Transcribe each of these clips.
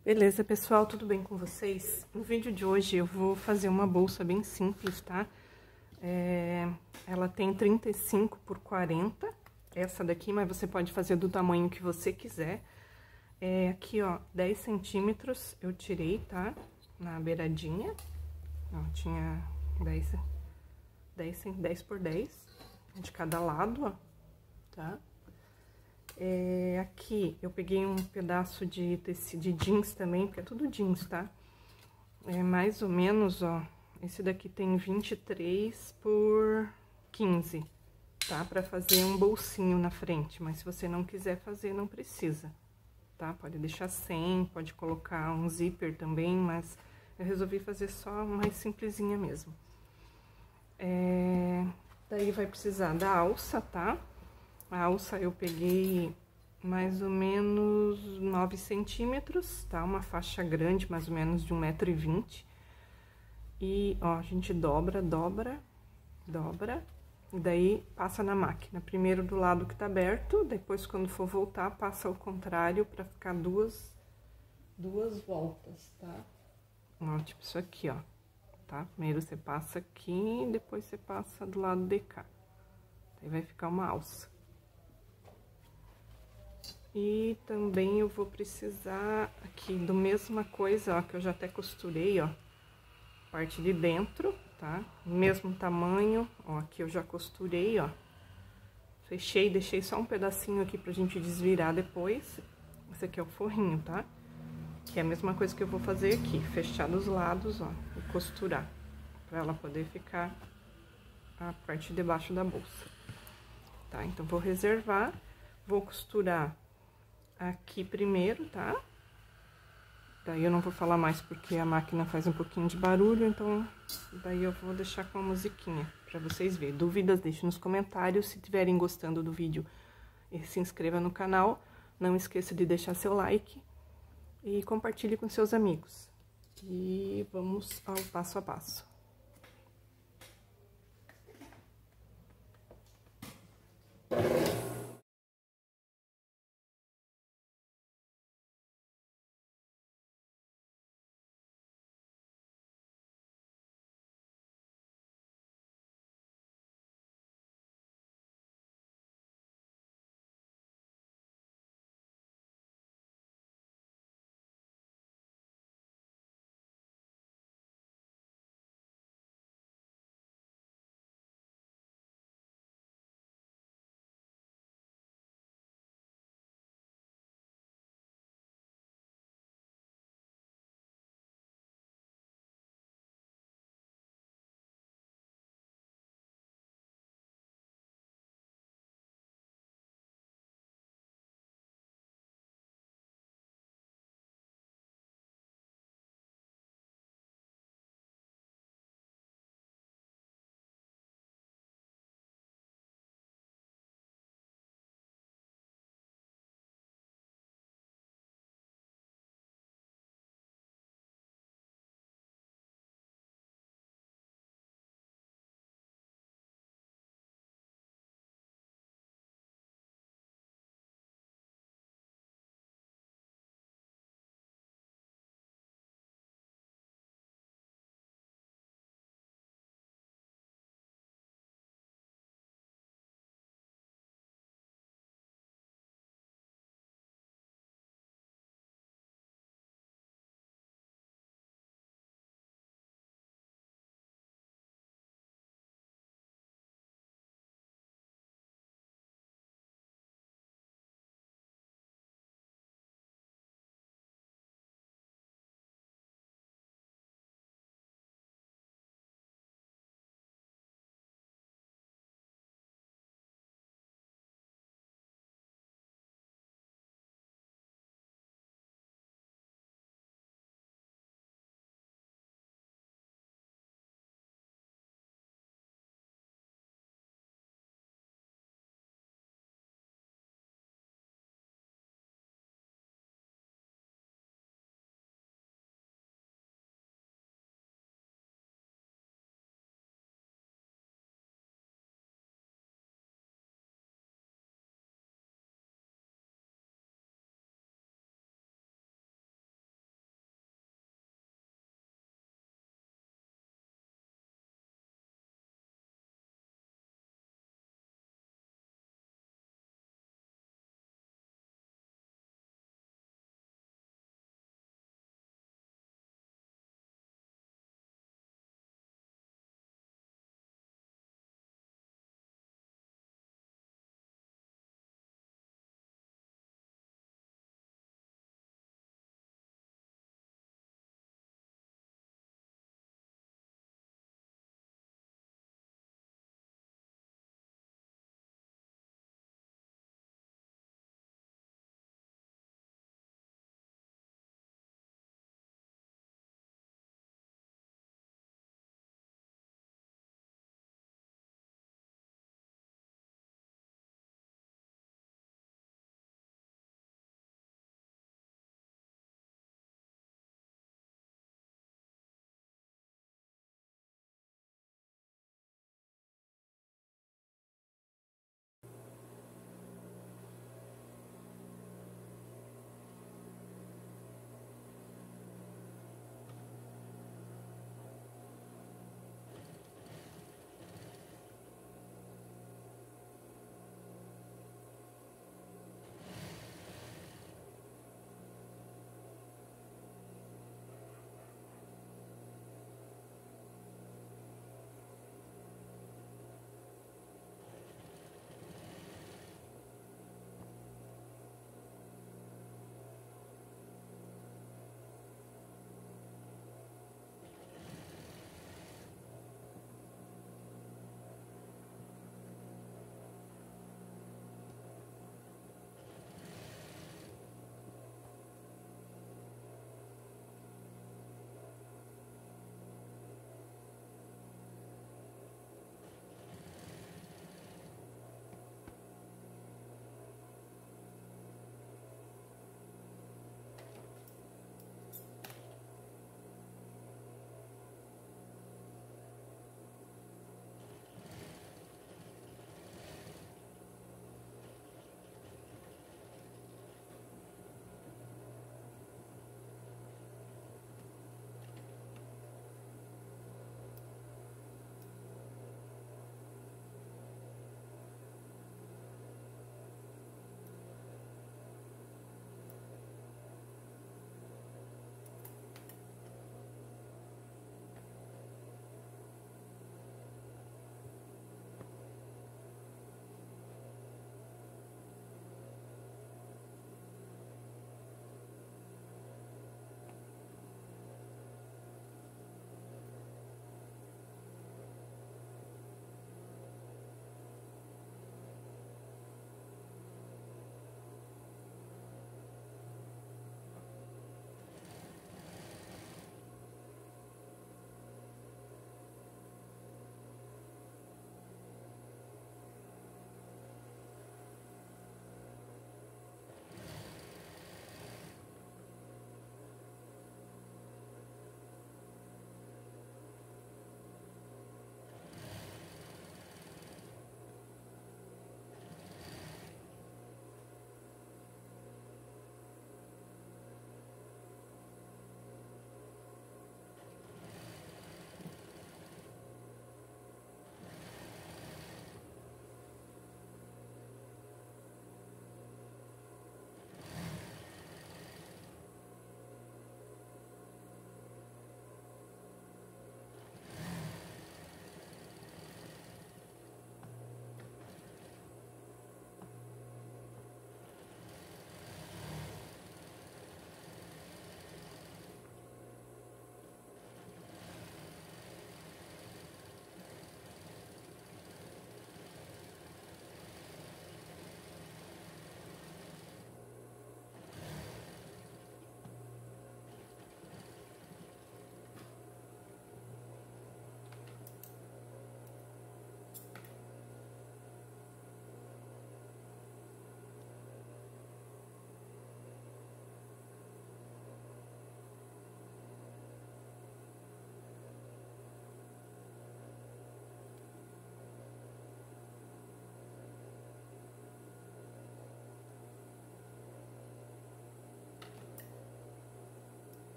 Beleza, pessoal, tudo bem com vocês? No vídeo de hoje eu vou fazer uma bolsa bem simples, tá? Ela tem 35 por 40, essa daqui, mas você pode fazer do tamanho que você quiser. Aqui, ó, 10 centímetros eu tirei, tá? Na beiradinha, ó, tinha 10 por 10 de cada lado, ó, tá? Aqui eu peguei um pedaço de tecido de jeans também, porque é tudo jeans, tá? Mais ou menos, ó, esse daqui tem 23 por 15, tá? Pra fazer um bolsinho na frente, mas se você não quiser fazer, não precisa, tá? Pode deixar sem, pode colocar um zíper também, mas eu resolvi fazer só mais simplesinha mesmo. Daí vai precisar da alça, tá? A alça eu peguei mais ou menos 9 centímetros, tá? Uma faixa grande, mais ou menos de 1,20 m. E, ó, a gente dobra, e daí passa na máquina. Primeiro do lado que tá aberto, depois quando for voltar, passa ao contrário pra ficar duas voltas, tá? Ó, tipo isso aqui, ó, tá? Primeiro você passa aqui, depois você passa do lado de cá. Aí vai ficar uma alça. E também eu vou precisar aqui do mesma coisa, ó, que eu já até costurei, ó, parte de dentro, tá? Mesmo tamanho, ó, aqui eu já costurei, ó. Fechei, deixei só um pedacinho aqui pra gente desvirar depois. Esse aqui é o forrinho, tá? Que é a mesma coisa que eu vou fazer aqui, fechar dos lados, ó, e costurar, pra ela poder ficar a parte de baixo da bolsa, tá? Então, vou reservar, vou costurar aqui primeiro, tá? Daí eu não vou falar mais porque a máquina faz um pouquinho de barulho, então daí eu vou deixar com a musiquinha pra vocês verem. Dúvidas, deixe nos comentários. Se tiverem gostando do vídeo, se inscreva no canal. Não esqueça de deixar seu like e compartilhe com seus amigos. E vamos ao passo a passo.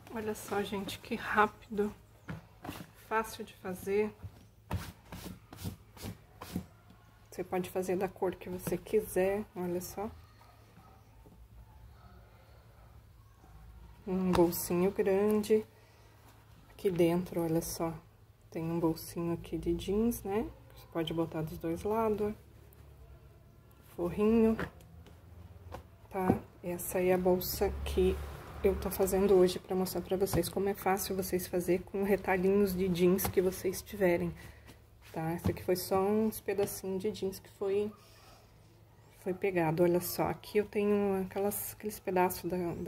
Olha só, gente, que rápido, fácil de fazer. Você pode fazer da cor que você quiser, olha só. Um bolsinho grande. Aqui dentro, olha só, tem um bolsinho aqui de jeans, né? Você pode botar dos dois lados. Forrinho, tá? Essa aí é a bolsa que eu tô fazendo hoje pra mostrar pra vocês como é fácil vocês fazer com retalhinhos de jeans que vocês tiverem, tá? Essa aqui foi só uns pedacinhos de jeans que foi pegado, olha só. Aqui eu tenho aqueles pedaços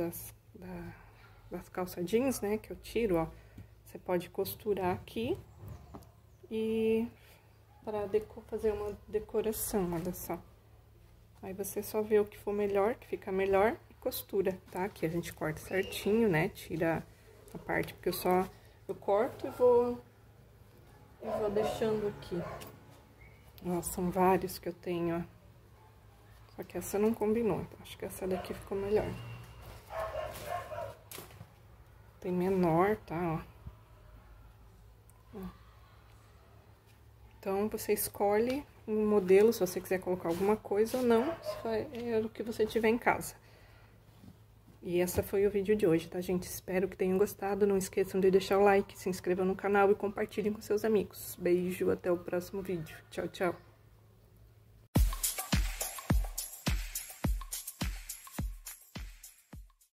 das calças jeans, né, que eu tiro, ó. Você pode costurar aqui e para fazer uma decoração, olha só. Aí você só vê o que for melhor, que fica melhor, e costura, tá? Aqui a gente corta certinho, né? Tira a parte, porque eu corto e vou deixando aqui. Ó, são vários que eu tenho, ó. Só que essa não combinou, então acho que essa daqui ficou melhor. Tem menor, tá, ó. Então, você escolhe um modelo, se você quiser colocar alguma coisa ou não, é o que você tiver em casa. E essa foi o vídeo de hoje, tá, gente? Espero que tenham gostado. Não esqueçam de deixar o like, se inscrevam no canal e compartilhem com seus amigos. Beijo, até o próximo vídeo. Tchau, tchau.